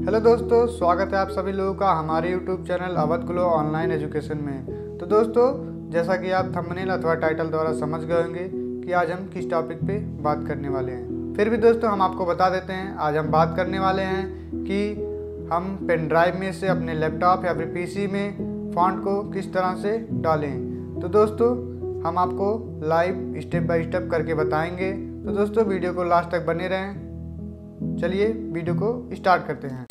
Hello दोस्तों, स्वागत है आप सभी लोगों का हमारे YouTube channel Awadh glow online education में। तो दोस्तों, जैसा कि आप थंबनेल अथवा टाइटल द्वारा समझ गए होंगे कि आज हम किस टॉपिक पे बात करने वाले हैं। फिर भी दोस्तों हम आपको बता देते हैं, आज हम बात करने वाले हैं कि हम पेन ड्राइव में से अपने लैपटॉप या फिर पीसी में फॉन्ट को किस तरह से डालें। तो दोस्तों हम आपको लाइव स्टेप बाय स्टेप करके बताएंगे। तो दोस्तों वीडियो को लास्ट तक बने रहें। चलिए वीडियो को स्टार्ट करते हैं।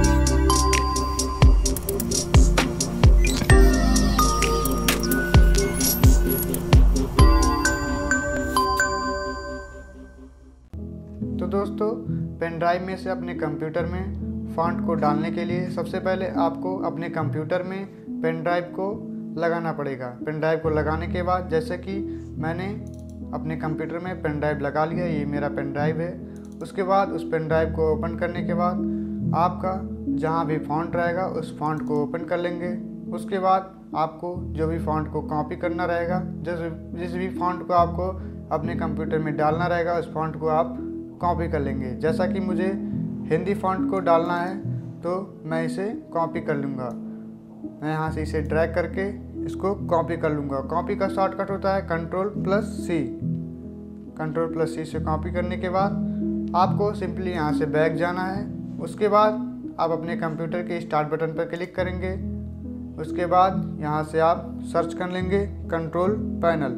तो दोस्तों पेन ड्राइव में से अपने कंप्यूटर में फॉन्ट को डालने के लिए सबसे पहले आपको अपने कंप्यूटर में पेन ड्राइव को लगाना पड़ेगा। पेन ड्राइव को लगाने के बाद जैसे कि मैंने अपने कंप्यूटर में पेन ड्राइव लगा लिया, ये मेरा पेन ड्राइव है। उसके बाद उस पेन ड्राइव को ओपन करने के बाद आपका जहाँ भी फॉन्ट रहेगा उस फॉन्ट को ओपन कर लेंगे। उसके बाद आपको जो भी फॉन्ट को कॉपी करना रहेगा, जिस भी फॉन्ट को आपको अपने कंप्यूटर में डालना रहेगा उस फॉन्ट को आप कॉपी कर लेंगे। जैसा कि मुझे हिंदी फॉन्ट को डालना है तो मैं इसे कॉपी कर लूँगा। मैं यहाँ से इसे ड्रैग करके इसको कॉपी कर लूँगा। कॉपी का शॉर्टकट होता है Ctrl+C। Ctrl+C से कॉपी करने के बाद आपको सिंपली यहाँ से बैक जाना है। उसके बाद आप अपने कंप्यूटर के स्टार्ट बटन पर क्लिक करेंगे। उसके बाद यहाँ से आप सर्च कर लेंगे कंट्रोल पैनल।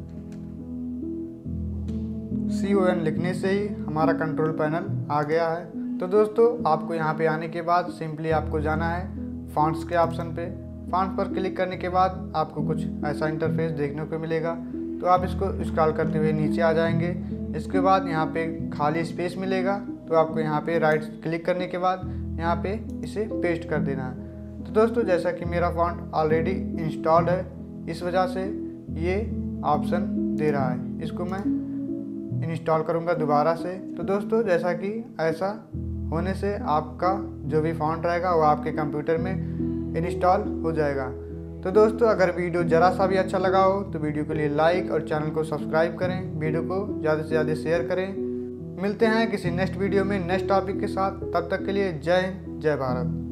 CON लिखने से ही हमारा कंट्रोल पैनल आ गया है। तो दोस्तों आपको यहाँ पे आने के बाद सिंपली आपको जाना है फॉन्ट्स के ऑप्शन पे। फॉन्ट पर क्लिक करने के बाद आपको कुछ ऐसा इंटरफेस देखने को मिलेगा। तो आप इसको स्क्रॉल करते हुए नीचे आ जाएंगे। इसके बाद यहाँ पे खाली स्पेस मिलेगा, तो आपको यहाँ पे राइट क्लिक करने के बाद यहाँ पे इसे पेस्ट कर देना है। तो दोस्तों जैसा कि मेरा फॉन्ट ऑलरेडी इंस्टॉल्ड है, इस वजह से ये ऑप्शन दे रहा है। इसको मैं इंस्टॉल करूँगा दोबारा से। तो दोस्तों जैसा कि ऐसा होने से आपका जो भी फॉन्ट रहेगा वो आपके कंप्यूटर में इंस्टॉल हो जाएगा। तो दोस्तों अगर वीडियो ज़रा सा भी अच्छा लगा हो तो वीडियो के लिए लाइक और चैनल को सब्सक्राइब करें, वीडियो को ज़्यादा से ज़्यादा शेयर करें। मिलते हैं किसी नेक्स्ट वीडियो में नेक्स्ट टॉपिक के साथ। तब तक के लिए जय हिंद, जय भारत।